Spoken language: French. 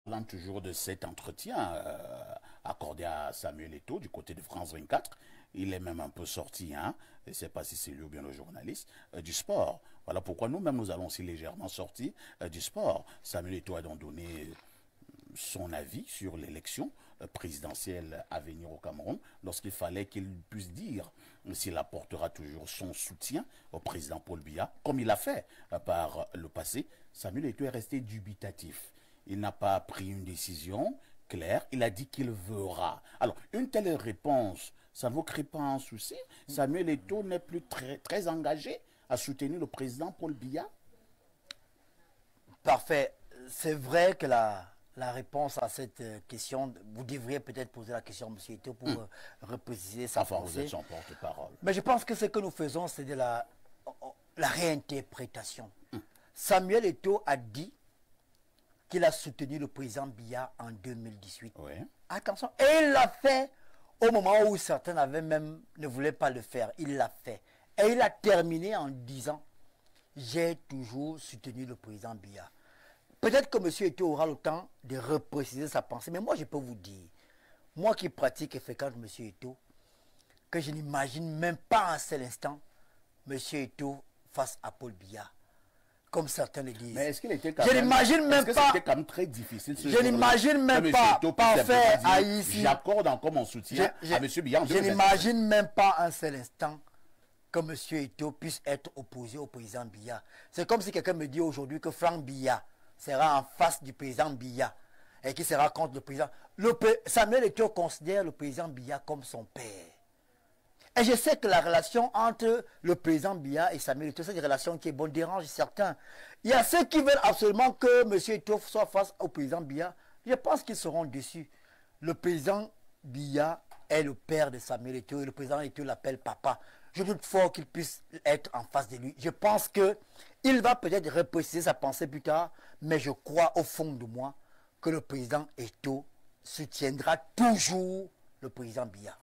Parlant toujours de cet entretien accordé à Samuel Eto'o du côté de France 24, il est même un peu sorti, hein, je ne sais pas si c'est lui ou bien le journaliste, du sport. Voilà pourquoi nous-mêmes nous allons aussi légèrement sortir du sport. Samuel Eto'o a donc donné son avis sur l'élection présidentielle à venir au Cameroun, lorsqu'il fallait qu'il puisse dire s'il apportera toujours son soutien au président Paul Biya, comme il a fait par le passé. Samuel Eto'o est resté dubitatif. Il n'a pas pris une décision claire, il a dit qu'il verra. Alors, une telle réponse, ça ne vous crée pas un souci? Samuel Eto'o n'est plus très engagé à soutenir le président Paul Biya? Parfait. C'est vrai que la réponse à cette question, vous devriez peut-être poser la question à M. Eto'o pour repréciser sa pensée. Vous êtes son porte-parole. Mais je pense que ce que nous faisons, c'est de la réinterprétation. Samuel Eto'o a dit qu'il a soutenu le président Biya en 2018. Oui. Attention, et il l'a fait au moment où certains ne voulaient pas le faire. Il l'a fait. Et il a terminé en disant, j'ai toujours soutenu le président Biya. Peut-être que M. Eto'o aura le temps de repréciser sa pensée, mais moi je peux vous dire, moi qui pratique et fréquente M. Eto'o, que je n'imagine même pas un seul instant M. Eto'o face à Paul Biya. Comme certains le disent. Mais est-ce qu'il était quand je n'imagine même pas. C'était quand même très difficile. Je n'imagine même pas parfait à ici. J'accorde encore mon soutien à M. Biya. Je n'imagine même pas un seul instant que M. Eto'o puisse être opposé au président Biya. C'est comme si quelqu'un me dit aujourd'hui que Franck Biya sera en face du président Biya et qui sera contre le président. Samuel Eto'o considère le président Biya comme son père. Et je sais que la relation entre le président Biya et Samuel Eto'o, c'est une relation qui est bonne, dérange certains. Il y a ceux qui veulent absolument que M. Eto'o soit face au président Biya. Je pense qu'ils seront déçus. Le président Biya est le père de Samuel Eto'o et le président Eto'o l'appelle papa. Je doute fort qu'il puisse être en face de lui. Je pense qu'il va peut-être repréciser sa pensée plus tard, mais je crois au fond de moi que le président Eto'o soutiendra toujours le président Biya.